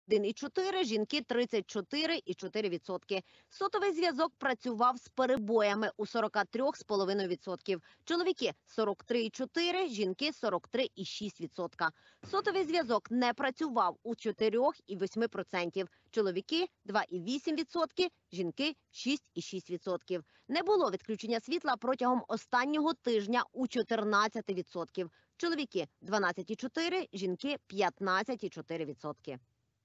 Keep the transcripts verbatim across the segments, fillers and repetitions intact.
один і чотири, жінки тридцять чотири і чотири відсотки. Сотовий зв'язок працював з перебоями у сорок три цілих п'ять десятих відсотка. Чоловіки сорок три і чотири, жінки сорок три і шість відсотка. Сотовий зв'язок не працював у чотири і вісім відсотків. Чоловіки два і вісім відсотка, жінки шість і шість відсотків. Не було відключення світла протягом останнього тижня у чотирнадцять відсотків. Чоловіки дванадцять і чотири, жінки п'ятнадцять і чотири відсотки.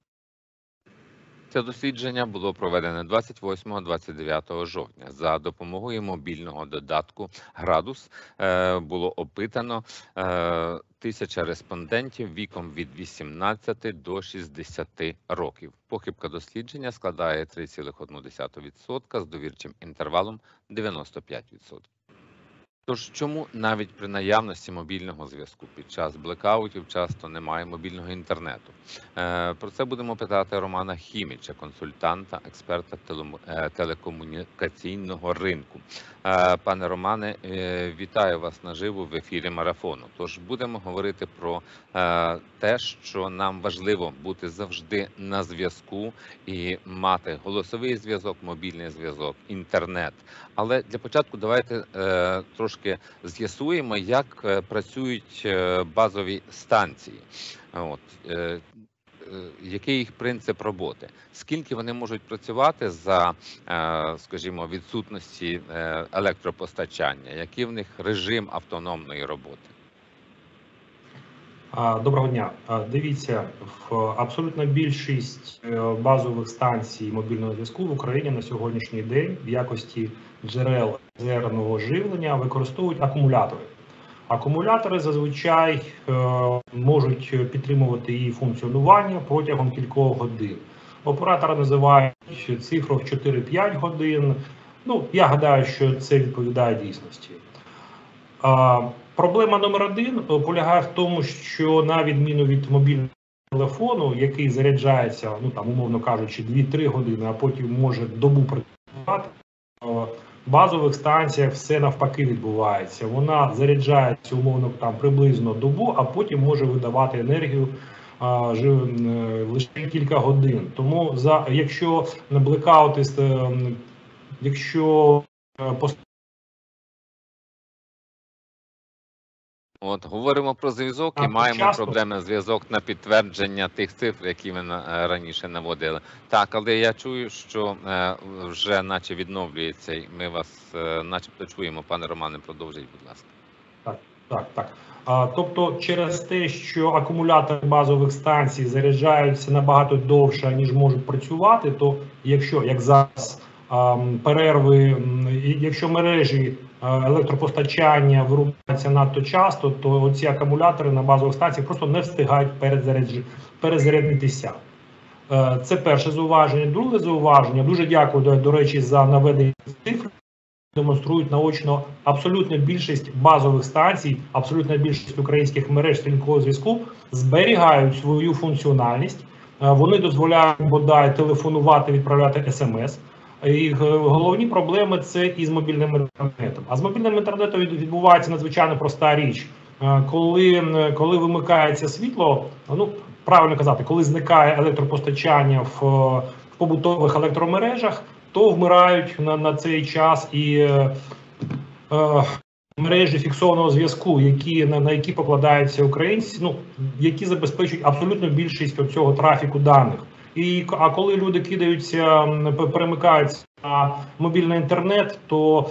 Це дослідження було проведене двадцять восьмого - двадцять дев'ятого жовтня. За допомогою мобільного додатку «Градус» було опитано тисяча респондентів віком від вісімнадцяти до шістдесяти років. Похибка дослідження складає три цілих одну десяту відсотка з довірчим інтервалом дев'яносто п'ять відсотків. Тож чому навіть при наявності мобільного зв'язку під час блекаутів часто немає мобільного інтернету? Е, про це будемо питати Романа Хіміча, консультанта, експерта телекомунікаційного ринку. Е, пане Романе, е, вітаю вас наживо в ефірі Марафону. Тож будемо говорити про е, те, що нам важливо бути завжди на зв'язку і мати голосовий зв'язок, мобільний зв'язок, інтернет. Але для початку давайте е, трошки з'ясуємо, як е, працюють е, базові станції. От, е, е, який їх принцип роботи? Скільки вони можуть працювати за, е, скажімо, відсутності е, електропостачання? Який в них режим автономної роботи? Доброго дня. Дивіться, в абсолютна більшість базових станцій мобільного зв'язку в Україні на сьогоднішній день в якості джерел резервного живлення використовують акумулятори. Акумулятори зазвичай можуть підтримувати її функціонування протягом кількох годин. Оператори називають цифру в чотири-п'ять годин. Ну, я гадаю, що це відповідає дійсності. Проблема номер один полягає в тому, що на відміну від мобільного телефону, який заряджається, ну там, умовно кажучи, дві-три години, а потім може добу працювати, в базових станціях все навпаки відбувається. Вона заряджається, умовно, там приблизно добу, а потім може видавати енергію а, лише кілька годин. Тому за, якщо блекаути, якщо От, говоримо про зв'язок і маємо часто проблеми зв'язок на підтвердження тих цифр, які ви раніше наводили. Так, але я чую, що е, вже наче відновлюється, і ми вас е, начебто чуємо. Пане Романе, продовжіть, будь ласка. Так, так, так. А, тобто через те, що акумулятори базових станцій заряджаються набагато довше, ніж можуть працювати, то якщо, як зараз, а, перерви, якщо мережі електропостачання вирубаються надто часто, то ці акумулятори на базових станціях просто не встигають перезарядитися. Це перше зауваження. Друге зауваження. Дуже дякую, до, до речі, за наведення цифр. Демонструють наочно абсолютна більшість базових станцій, абсолютна більшість українських мереж стрілкового зв'язку зберігають свою функціональність. Вони дозволяють бодай телефонувати, відправляти смс. І головні проблеми – це із мобільним інтернетом. А з мобільним інтернетом відбувається надзвичайно проста річ. Коли, коли вимикається світло, ну, правильно казати, коли зникає електропостачання в, в побутових електромережах, то вмирають на, на цей час і е, е, мережі фіксованого зв'язку, які, на, на які покладаються українці, ну, які забезпечують абсолютну більшість цього трафіку даних. І, а коли люди кидаються, перемикаються на мобільний інтернет, то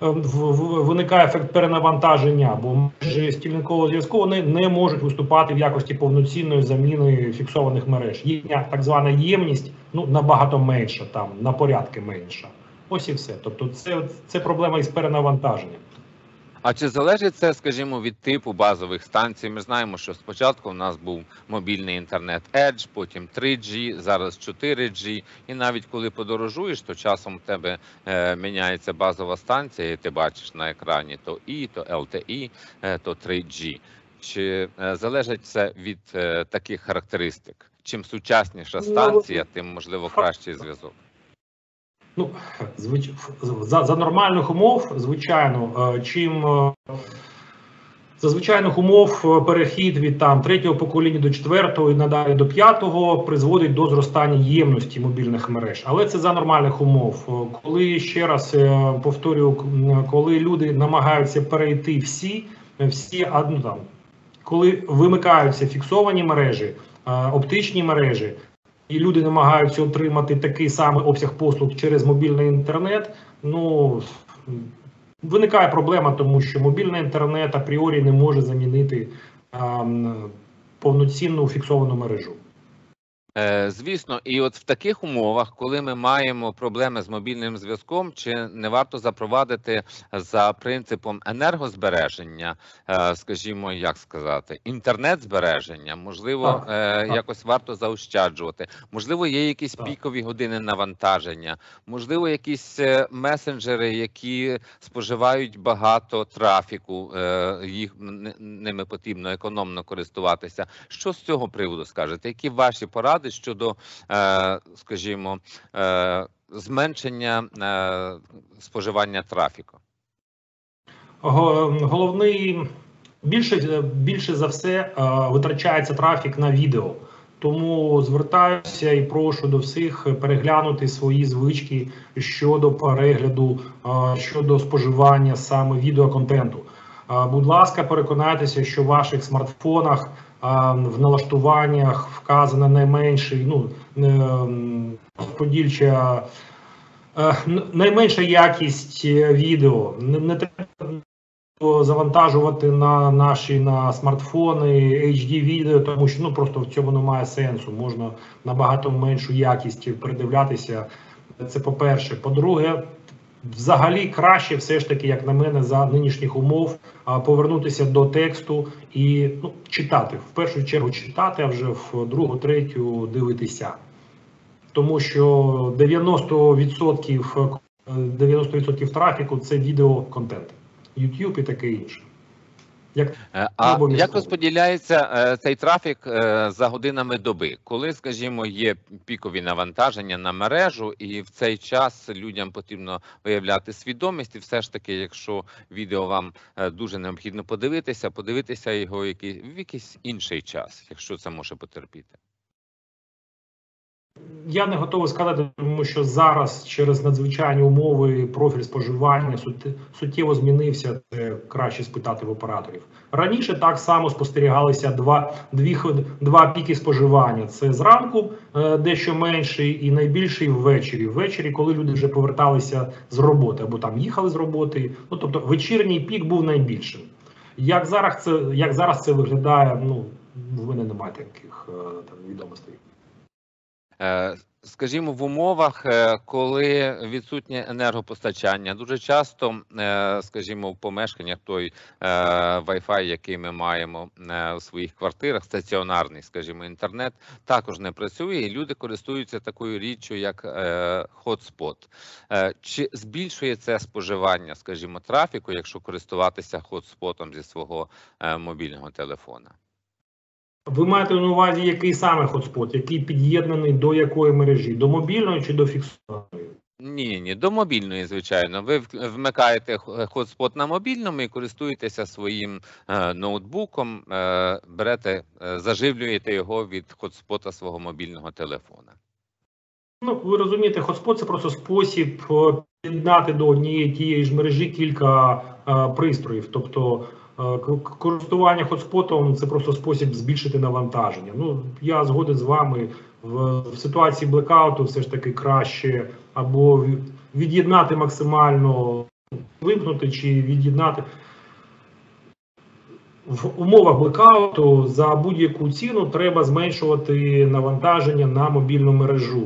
виникає ефект перенавантаження, бо мережі стільникового зв'язку вони не можуть виступати в якості повноцінної заміни фіксованих мереж. Їхня так звана ємність ну, набагато менша, там, на порядки менша. Ось і все. Тобто це, це проблема із перенавантаженням. А чи залежить це, скажімо, від типу базових станцій? Ми знаємо, що спочатку у нас був мобільний інтернет Edge, потім три джі, зараз чотири джі. І навіть коли подорожуєш, то часом в тебе е, міняється базова станція, і ти бачиш на екрані то І, то ел те і, е, то три джі. Чи е, залежить це від е, таких характеристик? Чим сучасніша станція, тим, можливо, кращий зв'язок? Ну, звич... за, за нормальних умов, звичайно, чим За звичайних умов перехід від там третього покоління до четвертого і надалі до п'ятого призводить до зростання ємності мобільних мереж. Але це за нормальних умов. Коли, ще раз повторюю, коли люди намагаються перейти всі, всі ну, там, коли вимикаються фіксовані мережі, оптичні мережі, і люди намагаються отримати такий самий обсяг послуг через мобільний інтернет, ну, виникає проблема, тому що мобільний інтернет апріорі не може замінити а, повноцінну фіксовану мережу. Звісно, і от в таких умовах, коли ми маємо проблеми з мобільним зв'язком, чи не варто запровадити за принципом енергозбереження, скажімо, як сказати, інтернет-збереження, можливо, так, якось варто заощаджувати, можливо, є якісь так. пікові години навантаження, можливо, якісь месенджери, які споживають багато трафіку, їх ними потрібно економно користуватися. Що з цього приводу скажете? Які ваші поради щодо, скажімо, зменшення споживання трафіку? Головний, більше, більше за все витрачається трафік на відео. Тому звертаюся і прошу до всіх переглянути свої звички щодо перегляду, щодо споживання саме відеоконтенту. Будь ласка, переконайтеся, що в ваших смартфонах в налаштуваннях вказано найменший, ну, подільча, найменша якість відео. Не, не треба завантажувати на наші на смартфони ейч ді відео, тому що ну, просто в цьому немає сенсу. Можна набагато меншу якість передивлятися. Це по-перше. По-друге, взагалі краще все ж таки, як на мене, за нинішніх умов повернутися до тексту і ну, читати. В першу чергу читати, а вже в другу, третю дивитися. Тому що дев'яносто відсотків, дев'яносто відсотків трафіку – це відеоконтент. YouTube і таке інше. Як, а як розподіляється цей трафік за годинами доби? Коли, скажімо, є пікові навантаження на мережу, і в цей час людям потрібно виявляти свідомість, і все ж таки, якщо відео вам дуже необхідно подивитися, подивитися його в якийсь інший час, якщо це може потерпіти? Я не готовий сказати, тому що зараз через надзвичайні умови профіль споживання суттєво змінився, це краще спитати в операторів. Раніше так само спостерігалися два, дві, два піки споживання. Це зранку дещо менший і найбільший ввечері. Ввечері, коли люди вже поверталися з роботи або там їхали з роботи, ну тобто вечірній пік був найбільшим. Як зараз це, як зараз це виглядає, ну, в мене немає таких там відомостей. Скажімо, в умовах, коли відсутнє енергопостачання, дуже часто, скажімо, в помешканнях той Wi-Fi, який ми маємо у своїх квартирах, стаціонарний, скажімо, інтернет, також не працює, і люди користуються такою річчю, як хотспот. Чи збільшує це споживання, скажімо, трафіку, якщо користуватися хотспотом зі свого мобільного телефона? Ви маєте на увазі, який саме хотспот, який під'єднаний до якої мережі? До мобільної чи до фіксованої? Ні, ні, до мобільної, звичайно. Ви вмикаєте хотспот на мобільному і користуєтеся своїм е, ноутбуком, е, берете, е, заживлюєте його від хотспота свого мобільного телефона. Ну, ви розумієте, хотспот – це просто спосіб під'єднати до однієї тієї ж мережі кілька е, пристроїв. Тобто, користування хотспотом – це просто спосіб збільшити навантаження. Ну, я згоден з вами, в, в ситуації блекауту все ж таки краще або від'єднати максимально, вимкнути чи від'єднати. В умовах блекауту за будь-яку ціну треба зменшувати навантаження на мобільну мережу.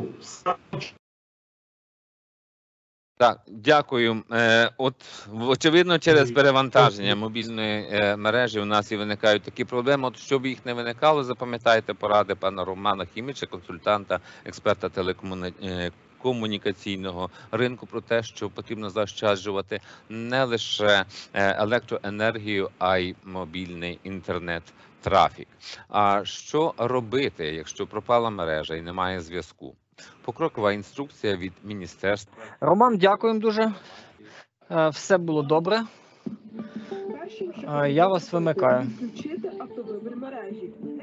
Так, дякую. Е, от, очевидно, через перевантаження мобільної е, мережі у нас і виникають такі проблеми. От, щоб їх не виникало, запам'ятайте поради пана Романа Хіміча, консультанта, експерта телекомунікаційного ринку, про те, що потрібно заощаджувати не лише електроенергію, а й мобільний інтернет-трафік. А що робити, якщо пропала мережа і немає зв'язку? Покрокова інструкція від міністерства. Роман, дякуємо дуже. Все було добре. Е, Я вас вимикаю. Відключити автовибір мережі.